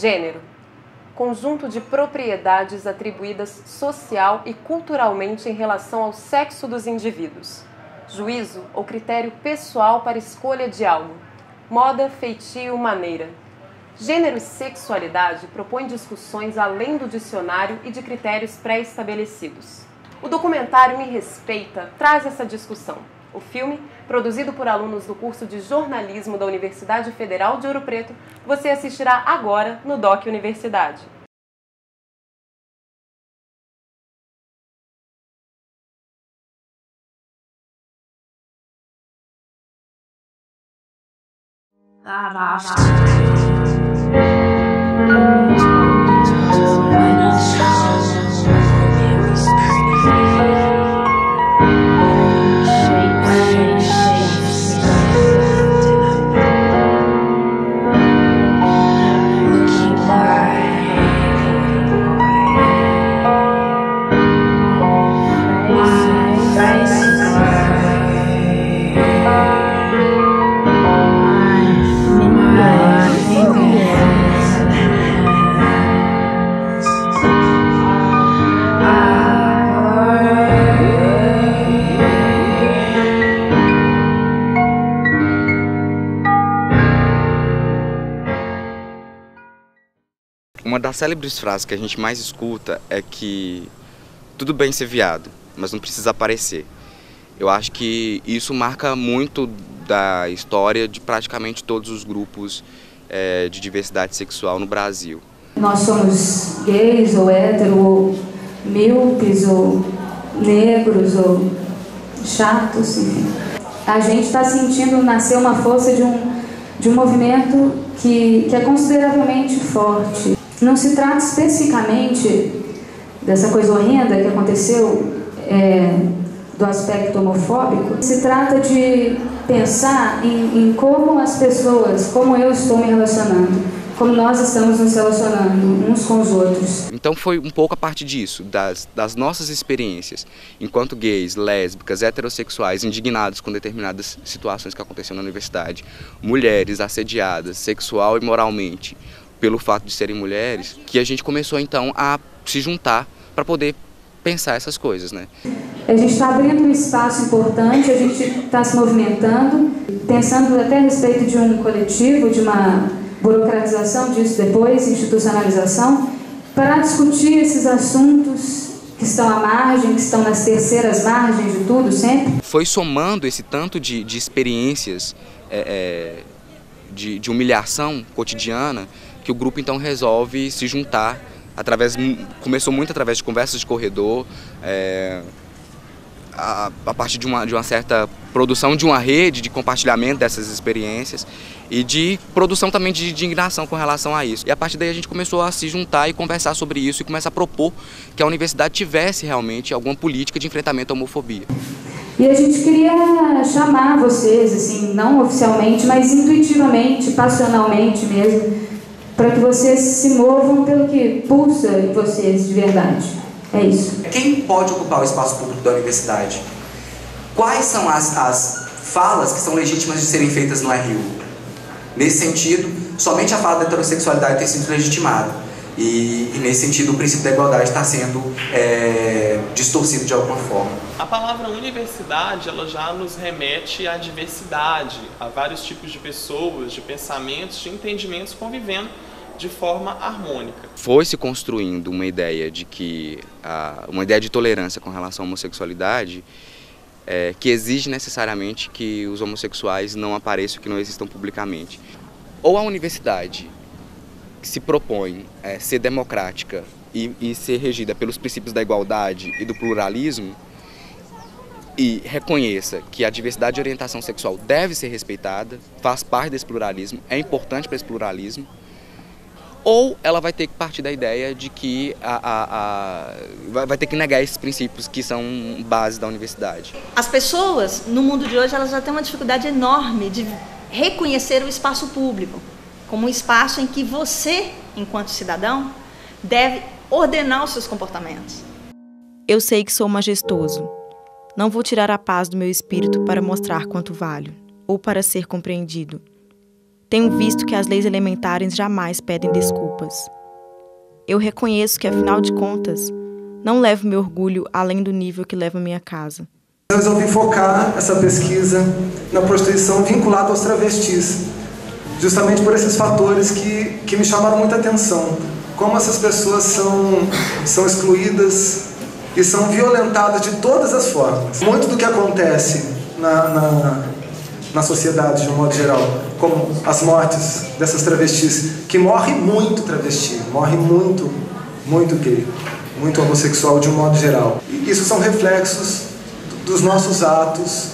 Gênero: conjunto de propriedades atribuídas social e culturalmente em relação ao sexo dos indivíduos. Juízo ou critério pessoal para escolha de algo. Moda, feitio, maneira. Gênero e sexualidade propõem discussões além do dicionário e de critérios pré-estabelecidos. O documentário Me Respeita traz essa discussão. O filme, produzido por alunos do curso de jornalismo da Universidade Federal de Ouro Preto, você assistirá agora no Doc Universidade. Uma das célebres frases que a gente mais escuta é que tudo bem ser viado, mas não precisa aparecer. Eu acho que isso marca muito da história de praticamente todos os grupos de diversidade sexual no Brasil. Nós somos gays ou hétero, ou míopes, ou negros, ou chatos, enfim. A gente está sentindo nascer uma força de um movimento que é consideravelmente forte. Não se trata especificamente dessa coisa horrenda que aconteceu do aspecto homofóbico. Se trata de pensar em como as pessoas, como eu estou me relacionando, como nós estamos nos relacionando uns com os outros. Então foi um pouco a partir disso, das nossas experiências, enquanto gays, lésbicas, heterossexuais, indignados com determinadas situações que aconteceram na universidade, mulheres assediadas sexual e moralmente, pelo fato de serem mulheres, que a gente começou então a se juntar para poder pensar essas coisas, né? A gente está abrindo um espaço importante, a gente está se movimentando, pensando até a respeito de um coletivo, de uma burocratização disso depois, institucionalização, para discutir esses assuntos que estão à margem, que estão nas terceiras margens de tudo, sempre. Foi somando esse tanto de experiências de humilhação cotidiana que o grupo então resolve se juntar, começou muito através de conversas de corredor, a partir de uma certa produção de uma rede de compartilhamento dessas experiências e de produção também de indignação com relação a isso. E a partir daí a gente começou a se juntar e conversar sobre isso e começar a propor que a universidade tivesse realmente alguma política de enfrentamento à homofobia. E a gente queria chamar vocês, assim, não oficialmente, mas intuitivamente, passionalmente mesmo, para que vocês se movam pelo que pulsa em vocês de verdade. É isso. Quem pode ocupar o espaço público da universidade? Quais são as falas que são legítimas de serem feitas no RU? Nesse sentido, somente a fala da heterossexualidade tem sido legitimada. E nesse sentido, o princípio da igualdade está sendo distorcido de alguma forma. A palavra universidade, ela já nos remete à diversidade, a vários tipos de pessoas, de pensamentos, de entendimentos convivendo de forma harmônica. Foi se construindo uma ideia de uma ideia de tolerância com relação à homossexualidade que exige necessariamente que os homossexuais não apareçam, que não existam publicamente. Ou a universidade que se propõe ser democrática e ser regida pelos princípios da igualdade e do pluralismo e reconheça que a diversidade de orientação sexual deve ser respeitada, faz parte desse pluralismo, é importante para esse pluralismo, ou ela vai ter que partir da ideia de que vai ter que negar esses princípios que são base da universidade. As pessoas, no mundo de hoje, elas já têm uma dificuldade enorme de reconhecer o espaço público como um espaço em que você, enquanto cidadão, deve ordenar os seus comportamentos. Eu sei que sou majestoso. Não vou tirar a paz do meu espírito para mostrar quanto valho, ou para ser compreendido. tenho visto que as leis elementares jamais pedem desculpas. Eu reconheço que, afinal de contas, não levo meu orgulho além do nível que leva minha casa. Eu resolvi focar essa pesquisa na prostituição vinculada aos travestis, justamente por esses fatores que me chamaram muita atenção. Como essas pessoas são excluídas e são violentadas de todas as formas. Muito do que acontece na sociedade, de um modo geral, como as mortes dessas travestis, que morre muito travesti, morre muito gay, muito homossexual de um modo geral. E isso são reflexos dos nossos atos,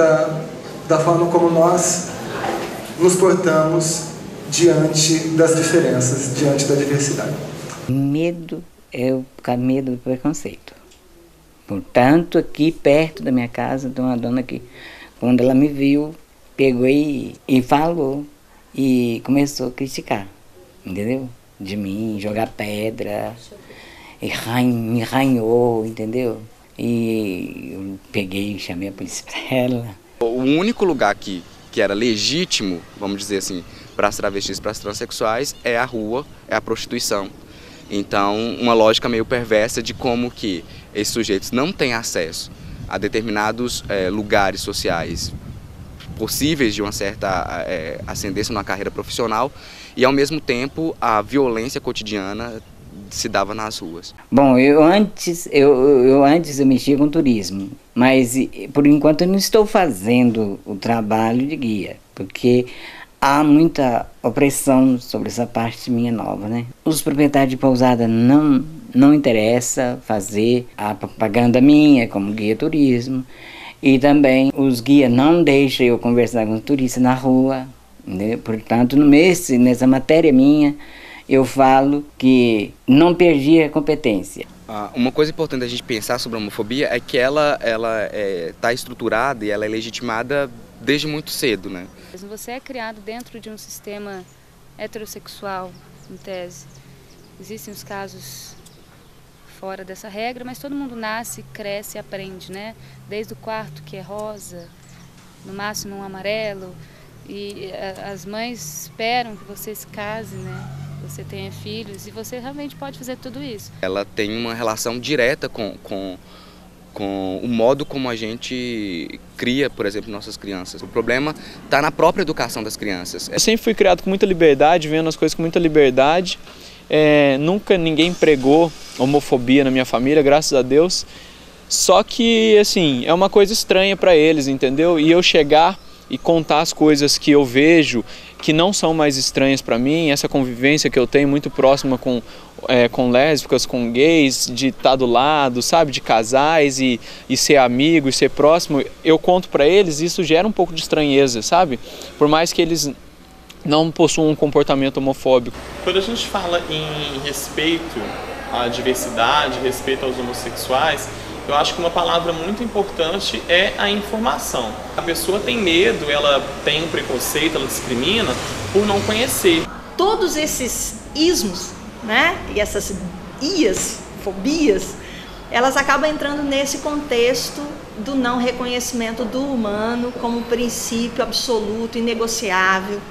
da forma como nós nos portamos diante das diferenças, diante da diversidade. Medo é o medo do preconceito. Portanto, aqui perto da minha casa tem uma dona que, quando ela me viu, pegou e falou e começou a criticar, entendeu? De mim, jogar pedra, e me arranhou, entendeu? E eu peguei e chamei a polícia para ela. O único lugar que era legítimo, vamos dizer assim, para as travestis, para as transexuais, é a rua, é a prostituição. Então, uma lógica meio perversa de como que esses sujeitos não têm acesso a determinados lugares sociais possíveis de uma certa ascendência numa carreira profissional e, ao mesmo tempo, a violência cotidiana se dava nas ruas. Bom, eu antes mexia com turismo, mas por enquanto eu não estou fazendo o trabalho de guia, porque há muita opressão sobre essa parte minha nova, né? Os proprietários de pousada não interessa fazer a propaganda minha como guia turismo, e também os guias não deixam eu conversar com os turistas na rua, né? Portanto, nessa matéria minha, eu falo que não perdi a competência. Uma coisa importante a gente pensar sobre a homofobia é que ela está estruturada e ela é legitimada desde muito cedo, né? Você é criado dentro de um sistema heterossexual, em tese. Existem os casos fora dessa regra, mas todo mundo nasce, cresce e aprende, né? Desde o quarto, que é rosa, no máximo um amarelo, e as mães esperam que você se case, né? Você tenha filhos e você realmente pode fazer tudo isso. Ela tem uma relação direta com o modo como a gente cria, por exemplo, nossas crianças. O problema está na própria educação das crianças. Eu sempre fui criado com muita liberdade, vendo as coisas com muita liberdade. Nunca ninguém pregou homofobia na minha família, graças a Deus. Só que, assim, é uma coisa estranha para eles, entendeu? E eu chegar e contar as coisas que eu vejo que não são mais estranhas para mim, essa convivência que eu tenho muito próxima com lésbicas, com gays, de estar do lado, sabe, de casais e ser amigo e ser próximo, eu conto para eles, isso gera um pouco de estranheza, sabe? Por mais que eles não possuam um comportamento homofóbico. Quando a gente fala em respeito à diversidade, respeito aos homossexuais, eu acho que uma palavra muito importante é a informação. A pessoa tem medo, ela tem um preconceito, ela discrimina por não conhecer. Todos esses ismos, né, e essas fobias, elas acabam entrando nesse contexto do não reconhecimento do humano como princípio absoluto, inegociável,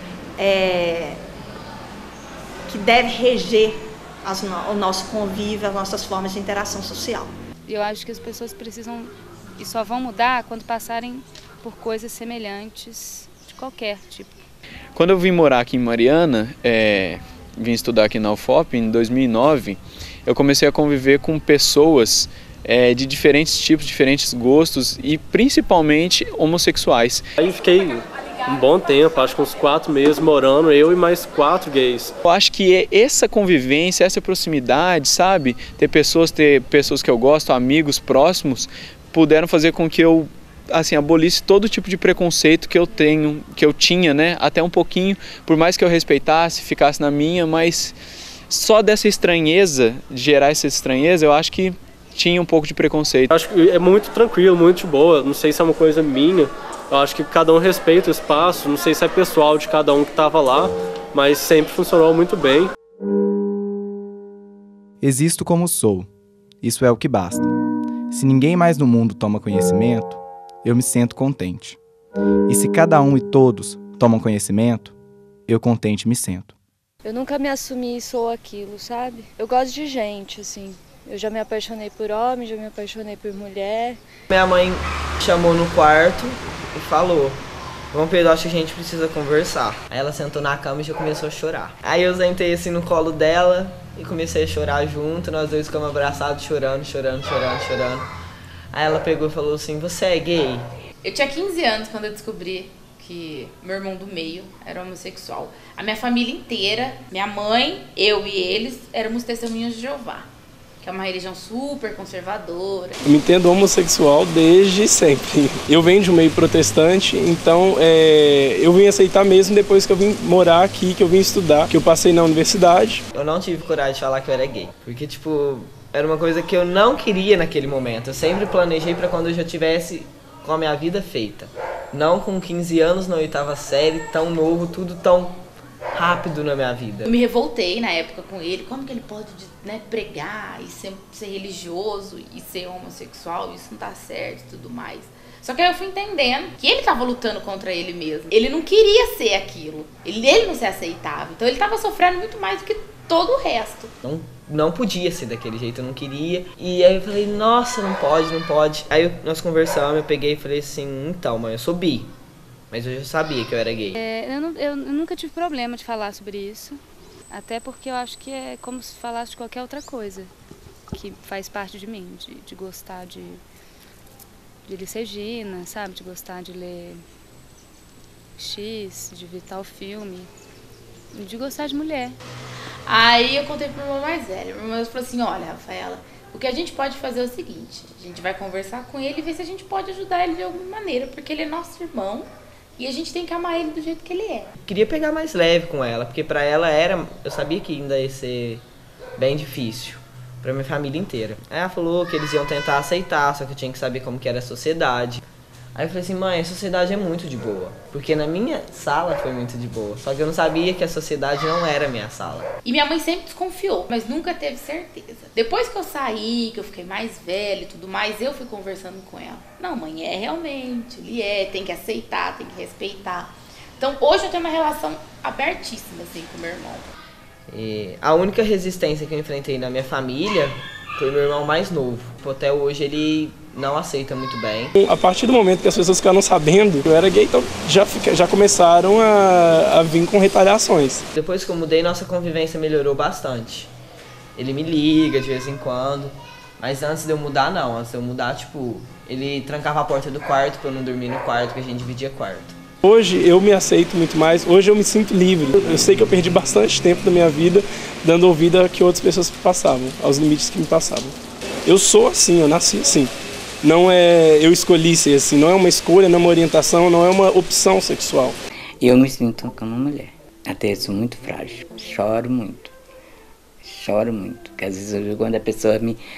que deve reger o nosso convívio, as nossas formas de interação social. Eu acho que as pessoas precisam e só vão mudar quando passarem por coisas semelhantes de qualquer tipo. Quando eu vim morar aqui em Mariana, vim estudar aqui na UFOP em 2009, eu comecei a conviver com pessoas de diferentes tipos, diferentes gostos e principalmente homossexuais. Aí fiquei um bom tempo, acho que uns 4 meses morando, eu e mais 4 gays. Eu acho que essa convivência, essa proximidade, sabe? Ter pessoas que eu gosto, amigos próximos, puderam fazer com que eu abolisse todo tipo de preconceito que eu tinha, né? Até um pouquinho, por mais que eu respeitasse, ficasse na minha, mas só dessa estranheza, de gerar essa estranheza, eu acho que tinha um pouco de preconceito. Acho que é muito tranquilo, muito de boa, não sei se é uma coisa minha. Eu acho que cada um respeita o espaço, não sei se é pessoal de cada um que estava lá, mas sempre funcionou muito bem. Existo como sou. Isso é o que basta. Se ninguém mais no mundo toma conhecimento, eu me sinto contente. E se cada um e todos tomam conhecimento, eu contente me sento. Eu nunca me assumi isso ou aquilo, sabe? Eu gosto de gente, assim. Eu já me apaixonei por homem, já me apaixonei por mulher. Minha mãe chamou no quarto e falou: João Pedro, acho que a gente precisa conversar. Aí ela sentou na cama e já começou a chorar. Aí eu sentei assim no colo dela e comecei a chorar junto. Nós dois ficamos abraçados, chorando. Aí ela pegou e falou assim: você é gay? Eu tinha 15 anos quando eu descobri que meu irmão do meio era homossexual. A minha família inteira, minha mãe, eu e eles, éramos testemunhas de Jeová, que é uma religião super conservadora. Eu me entendo homossexual desde sempre. Eu venho de um meio protestante, então eu vim aceitar mesmo depois que eu vim morar aqui, que eu vim estudar, que eu passei na universidade. Eu não tive coragem de falar que eu era gay, porque era uma coisa que eu não queria naquele momento. Eu sempre planejei para quando eu já tivesse com a minha vida feita. Não com 15 anos, na 8ª série, tão novo, tudo tão rápido na minha vida. Eu me revoltei na época com ele. Como que ele pode, né, pregar e ser religioso e ser homossexual? Isso não tá certo e tudo mais. Só que aí eu fui entendendo que ele tava lutando contra ele mesmo. Ele não queria ser aquilo. Ele não se aceitava. Então ele tava sofrendo muito mais do que todo o resto. Não podia ser daquele jeito, eu não queria. E aí eu falei: nossa, não pode. Aí nós conversamos, eu peguei e falei assim: então, mãe, eu sou bi. Mas eu já sabia que eu era gay. Eu nunca tive problema de falar sobre isso. Até porque eu acho que é como se falasse de qualquer outra coisa que faz parte de mim. De gostar de Elis Regina, sabe? De gostar de ler X, de ver tal filme. De gostar de mulher. Aí eu contei pro meu irmão mais velho. Meu irmão falou assim: olha, Rafaela, o que a gente pode fazer é o seguinte: a gente vai conversar com ele e ver se a gente pode ajudar ele de alguma maneira, porque ele é nosso irmão e a gente tem que amar ele do jeito que ele é. Queria pegar mais leve com ela, porque pra ela eu sabia que ainda ia ser bem difícil, pra minha família inteira. Aí ela falou que eles iam tentar aceitar, só que eu tinha que saber como que era a sociedade. Aí eu falei assim: mãe, a sociedade é muito de boa. Porque na minha sala foi muito de boa. Só que eu não sabia que a sociedade não era a minha sala. E minha mãe sempre desconfiou, mas nunca teve certeza. Depois que eu saí, que eu fiquei mais velha e tudo mais, eu fui conversando com ela. Não, mãe, realmente, ele tem que aceitar, tem que respeitar. Então hoje eu tenho uma relação abertíssima assim com meu irmão. E a única resistência que eu enfrentei na minha família foi meu irmão mais novo. Até hoje ele não aceita muito bem. A partir do momento que as pessoas ficaram sabendo que eu era gay, então já começaram a vir com retaliações. Depois que eu mudei, nossa convivência melhorou bastante. Ele me liga de vez em quando, mas antes de eu mudar, não. Antes de eu mudar, ele trancava a porta do quarto pra eu não dormir no quarto, que a gente dividia quarto. Hoje eu me aceito muito mais, hoje eu me sinto livre. Eu sei que eu perdi bastante tempo da minha vida dando ouvido a que outras pessoas passavam, aos limites que me passavam. Eu sou assim, eu nasci assim. Não é eu escolhi ser assim, não é uma escolha, não é uma orientação, não é uma opção sexual. Eu me sinto como uma mulher, até sou muito frágil, choro muito, porque às vezes quando a pessoa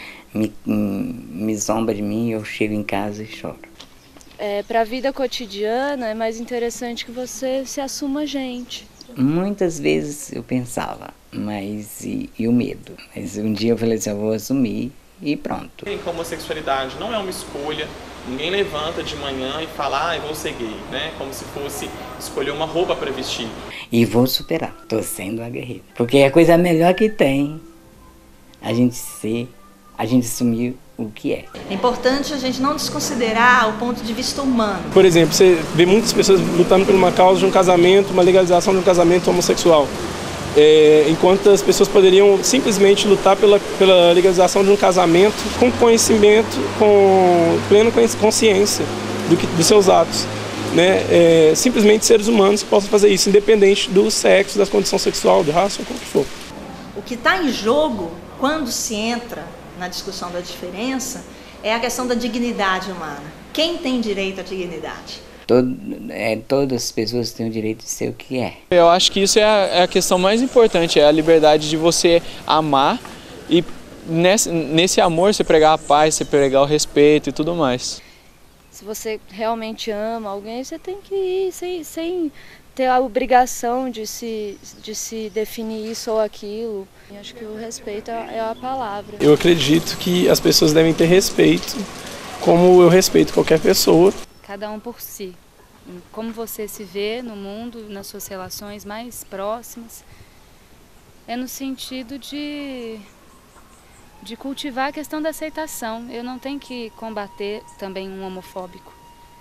me zomba de mim, eu chego em casa e choro. Para a vida cotidiana é mais interessante que você se assuma gente. Muitas vezes eu pensava, mas e o medo? Mas um dia eu falei assim: eu vou assumir e pronto. A homossexualidade não é uma escolha. Ninguém levanta de manhã e fala: eu vou ser gay, né? Como se fosse escolher uma roupa para vestir. E vou superar, tô sendo uma guerreira. Porque é a coisa melhor que tem a gente assumir o que é. É importante a gente não desconsiderar o ponto de vista humano. Por exemplo, você vê muitas pessoas lutando por uma causa de um casamento, uma legalização de um casamento homossexual. Enquanto as pessoas poderiam simplesmente lutar pela legalização de um casamento com conhecimento, com plena consciência dos seus atos. Né? Simplesmente seres humanos possam fazer isso, independente do sexo, da condição sexual, de raça ou como que for. O que está em jogo, quando se entra na discussão da diferença, é a questão da dignidade humana. Quem tem direito à dignidade? Todas as pessoas têm o direito de ser o que é. Eu acho que isso é a questão mais importante, é a liberdade de você amar e nesse amor você pregar a paz, você pregar o respeito e tudo mais. Se você realmente ama alguém, você tem que ir sem ter a obrigação de se definir isso ou aquilo. Eu acho que o respeito é a palavra. Eu acredito que as pessoas devem ter respeito, como eu respeito qualquer pessoa. Cada um por si. como você se vê no mundo, nas suas relações mais próximas, é no sentido de cultivar a questão da aceitação. Eu não tenho que combater também um homofóbico,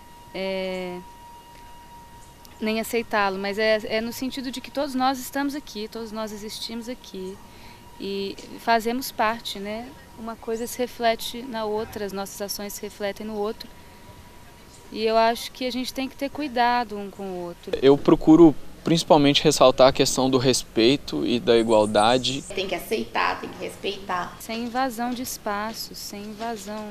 nem aceitá-lo, mas é no sentido de que todos nós estamos aqui, todos nós existimos aqui e fazemos parte, né? Uma coisa se reflete na outra, as nossas ações se refletem no outro. E eu acho que a gente tem que ter cuidado um com o outro. Eu procuro principalmente ressaltar a questão do respeito e da igualdade. Tem que aceitar, tem que respeitar. Sem invasão de espaços, sem invasão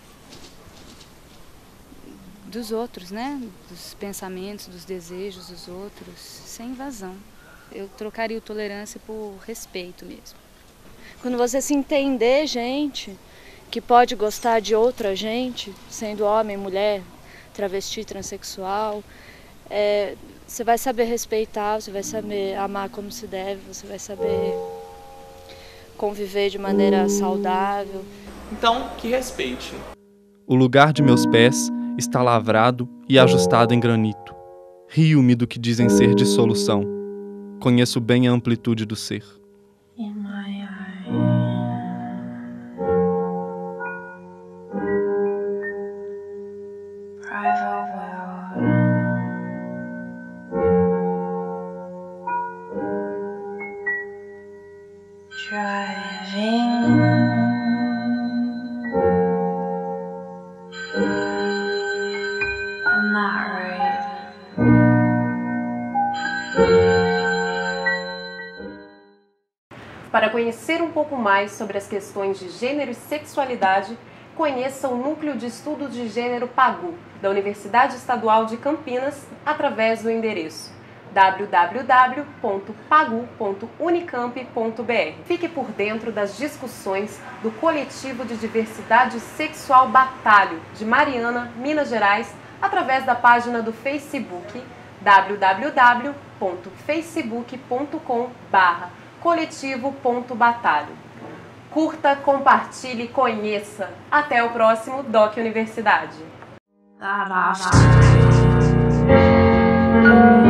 dos outros, né? Dos pensamentos, dos desejos dos outros, sem invasão. Eu trocaria o tolerância por respeito mesmo. Quando você se entender, gente, que pode gostar de outra gente, sendo homem, mulher, travesti, transexual, você vai saber respeitar, você vai saber amar como se deve, você vai saber conviver de maneira saudável. Então, que respeite. O lugar de meus pés está lavrado e ajustado em granito. Rio-me do que dizem ser dissolução. Conheço bem a amplitude do ser. Para conhecer um pouco mais sobre as questões de gênero e sexualidade, conheça o Núcleo de Estudos de Gênero PAGU, da Universidade Estadual de Campinas, através do endereço www.pagu.unicamp.br. Fique por dentro das discussões do Coletivo de Diversidade Sexual Batalho, de Mariana, Minas Gerais, através da página do Facebook www.facebook.com/coletivo.batalho. Curta, compartilhe, conheça. Até o próximo Doc Universidade.